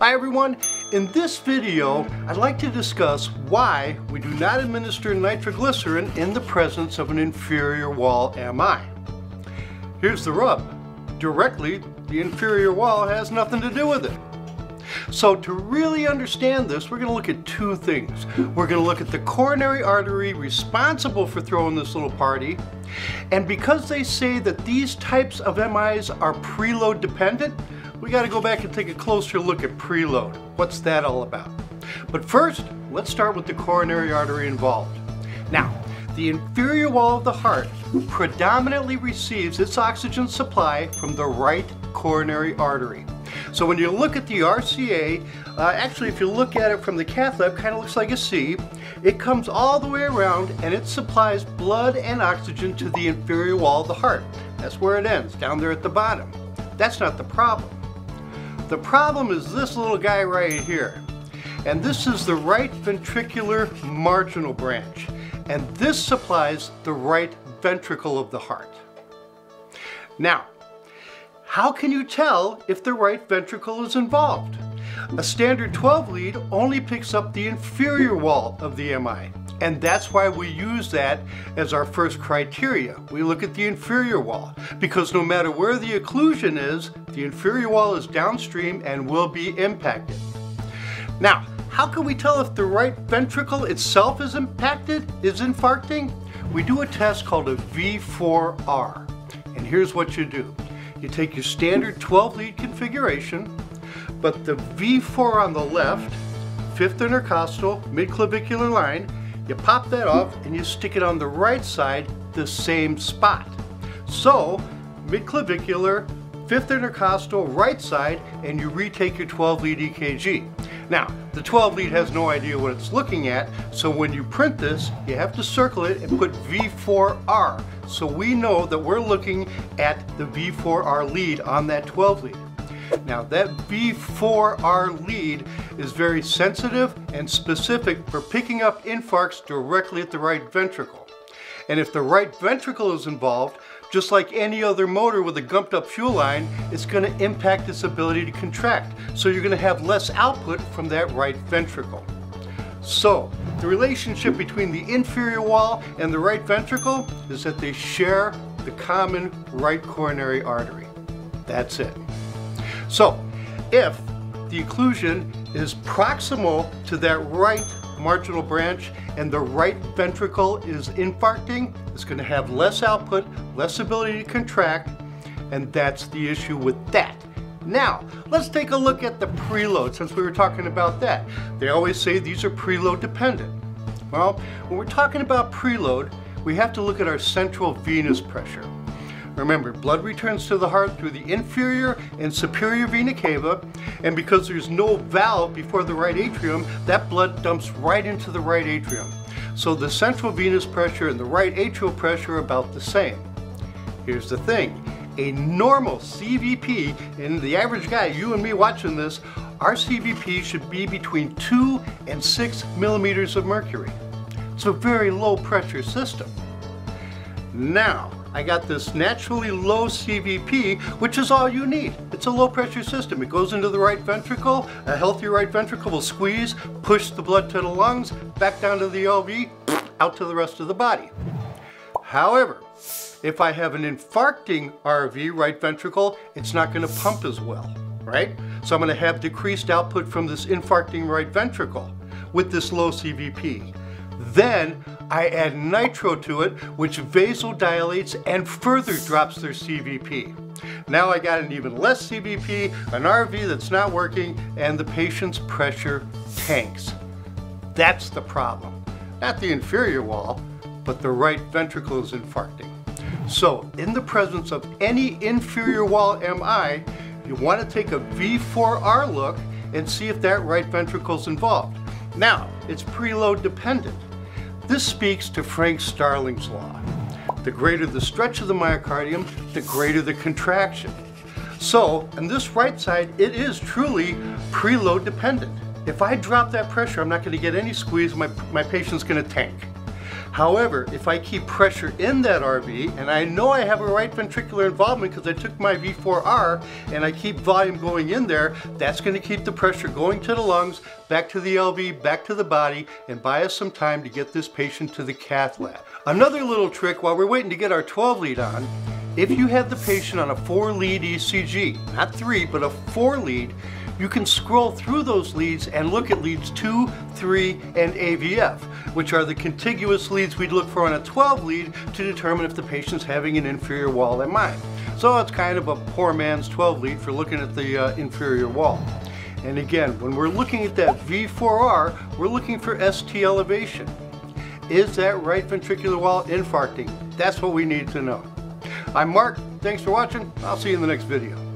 Hi everyone, in this video I'd like to discuss why we do not administer nitroglycerin in the presence of an inferior wall MI. Here's the rub. Directly, the inferior wall has nothing to do with it. So to really understand this, we're going to look at two things. We're going to look at the coronary artery responsible for throwing this little party, and because they say that these types of MIs are preload dependent, we got to go back and take a closer look at preload. What's that all about? But first, let's start with the coronary artery involved. Now, the inferior wall of the heart predominantly receives its oxygen supply from the right coronary artery. So when you look at the RCA, actually if you look at it from the cath lab, kind of looks like a C. It comes all the way around and it supplies blood and oxygen to the inferior wall of the heart. That's where it ends, down there at the bottom. That's not the problem. The problem is this little guy right here. And this is the right ventricular marginal branch. And this supplies the right ventricle of the heart. Now, how can you tell if the right ventricle is involved? A standard 12 lead only picks up the inferior wall of the MI, and that's why we use that as our first criteria. We look at the inferior wall, because no matter where the occlusion is, the inferior wall is downstream and will be impacted. Now, how can we tell if the right ventricle itself is impacted, is infarcting? We do a test called a V4R, and here's what you do. You take your standard 12 lead configuration, but the V4 on the left, fifth intercostal, mid-clavicular line, you pop that off and you stick it on the right side, the same spot. So, mid-clavicular, fifth intercostal, right side, and you retake your 12 lead EKG. Now, the 12 lead has no idea what it's looking at, so when you print this, you have to circle it and put V4R. So we know that we're looking at the V4R lead on that 12 lead. Now that V4R lead is very sensitive and specific for picking up infarcts directly at the right ventricle. And if the right ventricle is involved, just like any other motor with a gumped up fuel line, it's going to impact its ability to contract. So you're going to have less output from that right ventricle. So the relationship between the inferior wall and the right ventricle is that they share the common right coronary artery. That's it. So if the occlusion is proximal to that right marginal branch and the right ventricle is infarcting, it's going to have less output, less ability to contract, and that's the issue with that. Now, let's take a look at the preload, since we were talking about that. They always say these are preload dependent. Well, when we're talking about preload, we have to look at our central venous pressure. Remember, blood returns to the heart through the inferior and superior vena cava, and because there's no valve before the right atrium, that blood dumps right into the right atrium. So the central venous pressure and the right atrial pressure are about the same. Here's the thing. A normal CVP, and the average guy, you and me watching this, our CVP should be between 2 and 6 millimeters of mercury. It's a very low pressure system. Now, I got this naturally low CVP, which is all you need. It's a low pressure system. It goes into the right ventricle. A healthy right ventricle will squeeze, push the blood to the lungs, back down to the LV, out to the rest of the body. However, if I have an infarcting RV, right ventricle, it's not going to pump as well, right? So I'm going to have decreased output from this infarcting right ventricle with this low CVP. Then I add nitro to it, which vasodilates and further drops their CVP. Now I got an even less CVP, an RV that's not working, and the patient's pressure tanks. That's the problem. Not the inferior wall, but the right ventricle is infarcting. So in the presence of any inferior wall MI, you want to take a V4R look and see if that right ventricle is involved. Now, it's preload dependent. This speaks to Frank Starling's law. The greater the stretch of the myocardium, the greater the contraction. So, on this right side, it is truly preload dependent. If I drop that pressure, I'm not going to get any squeeze, my patient's going to tank. However, if I keep pressure in that RV, and I know I have a right ventricular involvement because I took my V4R, and I keep volume going in there, that's going to keep the pressure going to the lungs, back to the LV, back to the body, and buy us some time to get this patient to the cath lab. Another little trick while we're waiting to get our 12 lead on, if you have the patient on a 4-lead ECG, not 3, but a 4-lead, you can scroll through those leads and look at leads 2, 3, and AVF, which are the contiguous leads we'd look for on a 12 lead to determine if the patient's having an inferior wall MI. So it's kind of a poor man's 12 lead for looking at the inferior wall. And again, when we're looking at that V4R, we're looking for ST elevation. Is that right ventricular wall infarcting? That's what we need to know. I'm Mark, thanks for watching. I'll see you in the next video.